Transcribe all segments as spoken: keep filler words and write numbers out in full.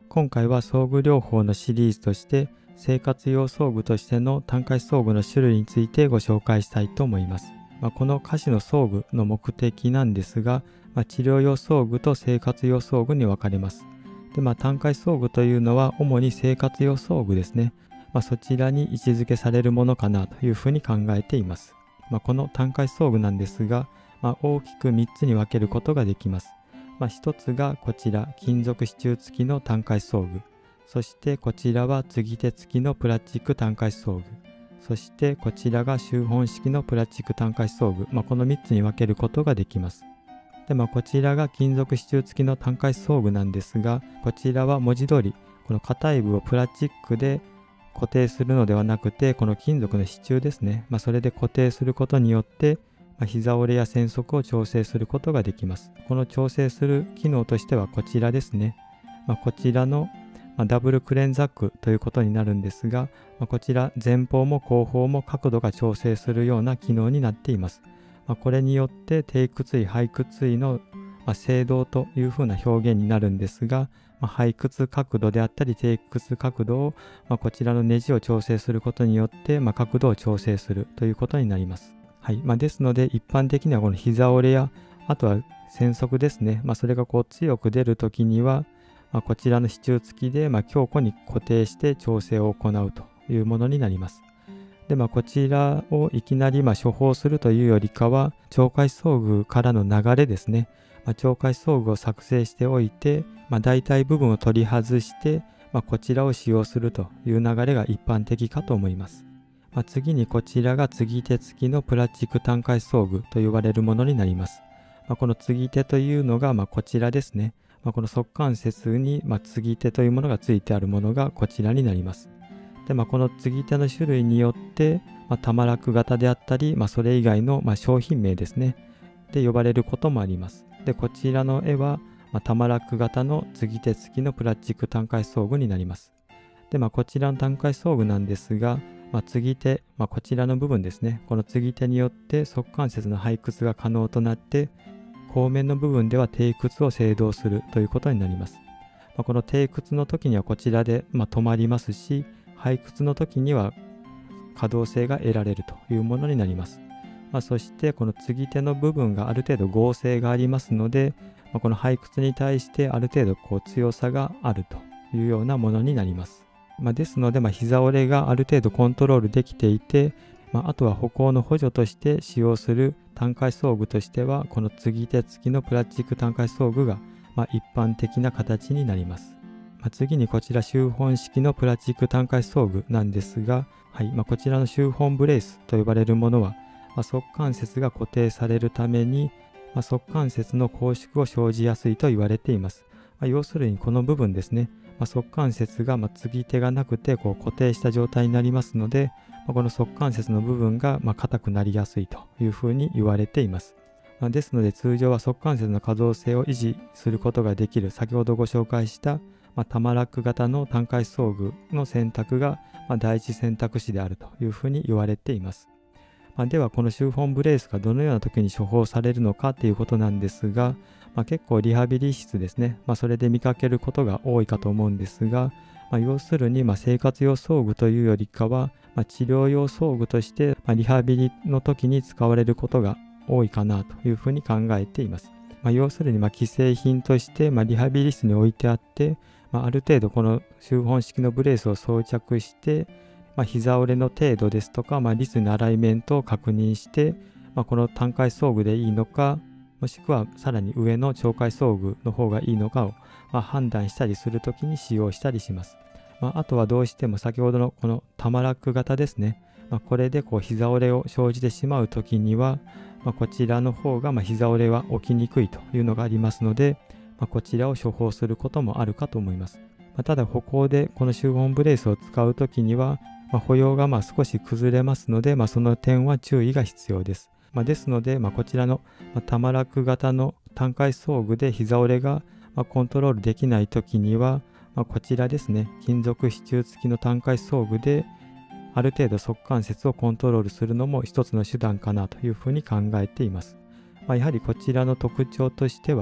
今回は装具療法のシリーズとして生活用装具としての単回装具の種類についてご紹介したいと思います。まあ、この下肢の装具の目的なんですが、まあ、治療用装具と生活用装具に分かれます。で、まあ、単回装具というのは主に生活用装具ですね。まあ、そちらに位置づけされるものかなというふうに考えています。まあ、この単回装具なんですが、まあ、大きくみっつに分けることができます。まあ、ひとつがこちら金属支柱付きの単回装具、そしてこちらは継ぎ手付きのプラスチック単回装具、そしてこちらが集本式のプラスチック単回装具、まあ、このみっつに分けることができます。で、まあ、こちらが金属支柱付きの単回装具なんですが、こちらは文字通りこの硬い部をプラスチックで固定するのではなくて、この金属の支柱ですね、まあ、それで固定することによってまあ、膝折れや喘息を調整することができます。この調整する機能としてはこちらですね。まあ、こちらの、まあ、ダブルクレンザックということになるんですが、まあ、こちら前方も後方も角度が調整するような機能になっています。まあ、これによって低屈位、背屈位の、まあ、制動というふうな表現になるんですが、まあ、背屈角度であったり低屈角度を、まあ、こちらのネジを調整することによって、まあ、角度を調整するということになります。はい。まあ、ですので、一般的にはこの膝折れや、あとは喘息ですね。まあ、それがこう強く出るときには、まあ、こちらの支柱付きで、まあ、強固に固定して調整を行うというものになります。で、まあ、こちらをいきなりまあ処方するというよりかは、懲戒装具からの流れですね。まあ、懲戒装具を作成しておいて、まあ、大体部分を取り外して、まあ、こちらを使用するという流れが一般的かと思います。まあ、次にこちらが継ぎ手付きのプラスチック単回装具と呼ばれるものになります。まあ、この継ぎ手というのがまあこちらですね。まあ、この側関節にまあ継ぎ手というものがついてあるものがこちらになります。で、まあ、この継ぎ手の種類によって、まあ、玉楽型であったり、まあ、それ以外のまあ商品名ですね。で呼ばれることもあります。で、こちらの絵は、まあ、玉楽型の継ぎ手付きのプラスチック単回装具になります。で、まあ、こちらの単回装具なんですが、まあ、継ぎ手、まあ、こちらの部分ですね。この継ぎ手によって側関節の背屈が可能となって、後面の部分では低屈を制動するということになります。まあ、この低屈の時にはこちらで、まあ、止まりますし、背屈の時には可動性が得られるというものになります。まあ、そしてこの継ぎ手の部分がある程度剛性がありますので、まあ、この背屈に対してある程度こう強さがあるというようなものになります。まあ、ですので、まあ、膝折れがある程度コントロールできていて、まあ、あとは歩行の補助として使用する単回装具としては、この継ぎ手付きのプラスチック単回装具が、まあ、一般的な形になります。まあ、次にこちら集本式のプラスチック単回装具なんですが、はいまあ、こちらの集本ブレースと呼ばれるものは、まあ、側関節が固定されるために、まあ、側関節の拘縮を生じやすいと言われています。まあ、要するにこの部分ですね。まあ、側関節がまあ継ぎ手がなくてこう固定した状態になりますので、まあ、この側関節の部分がまあ硬くなりやすいというふうに言われています。まあ、ですので通常は側関節の可動性を維持することができる先ほどご紹介したまあ玉ラック型の単回装具の選択がまあ第一選択肢であるというふうに言われています。まあ、ではこの集本ブレースがどのような時に処方されるのかということなんですが、まあ、結構リハビリ室ですね、まあ、それで見かけることが多いかと思うんですが、まあ、要するにまあ生活用装具というよりかは、まあ、治療用装具としてまあリハビリの時に使われることが多いかなというふうに考えています。まあ、要するにまあ既製品としてまあリハビリ室に置いてあって、まあ、ある程度この集本式のブレースを装着して、まあ、膝折れの程度ですとか、まあ、リスのアライメントを確認して、まあ、この単回装具でいいのか、もしくはさらに上の懲戒装具の方がいいのかを、まあ、判断したりするときに使用したりします。まあ、あとはどうしても先ほどのこのタマラック型ですね。まあ、これでこう膝折れを生じてしまうときには、まあ、こちらの方がまあ膝折れは起きにくいというのがありますので、まあ、こちらを処方することもあるかと思います。まあ、ただ歩行でこの集本ブレースを使うときには、まあ、歩様がまあ少し崩れますので、まあ、その点は注意が必要です。まあ、ですので、まあ、こちらのタマラック型の単回装具で膝折れがまあコントロールできないときには、まあ、こちらですね、金属支柱付きの単回装具である程度側関節をコントロールするのも一つの手段かなというふうに考えています。まあ、やはりこちらの特徴としては、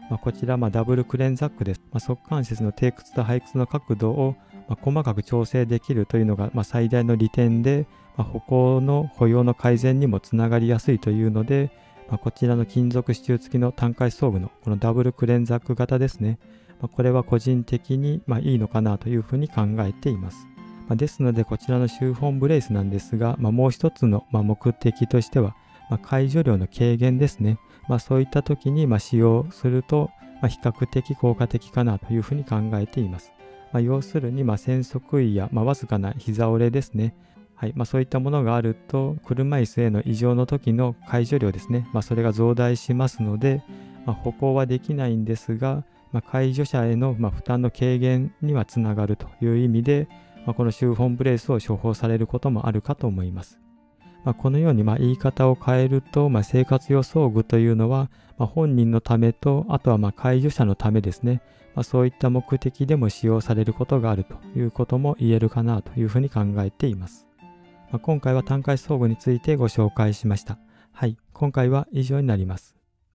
まあ、こちらまあダブルクレンザックです。まあ、側関節の低屈と背屈の角度をまあ細かく調整できるというのがまあ最大の利点で、まあ、歩行の歩様の改善にもつながりやすいというので、まあ、こちらの金属支柱付きの単回装具のこのダブルクレンザック型ですね。まあ、これは個人的にまあいいのかなというふうに考えています。まあ、ですのでこちらのシューフォンブレースなんですが、まあ、もう一つのまあ目的としては、まあ、介助量の軽減ですね。まあ、そういった時にまあ使用すると、まあ、比較的効果的かなというふうに考えています。まあ、要するにまあ喘息位やまあわずかな膝折れですね。はいまあ、そういったものがあると車椅子への異常の時の介助量ですね、まあ、それが増大しますので、まあ、歩行はできないんですが、まあ、介助者へのまあ負担の軽減にはつながるという意味で、まあ、このシューフォンブレースを処方されることもあるかと思います。まあ、このようにまあ言い方を変えると、まあ、生活用装具というのは、まあ、本人のためと、あとはまあ介助者のためですね、まあ、そういった目的でも使用されることがあるということも言えるかなというふうに考えています。まあ、今回は単回装具についてご紹介しました。はい、今回は以上になります。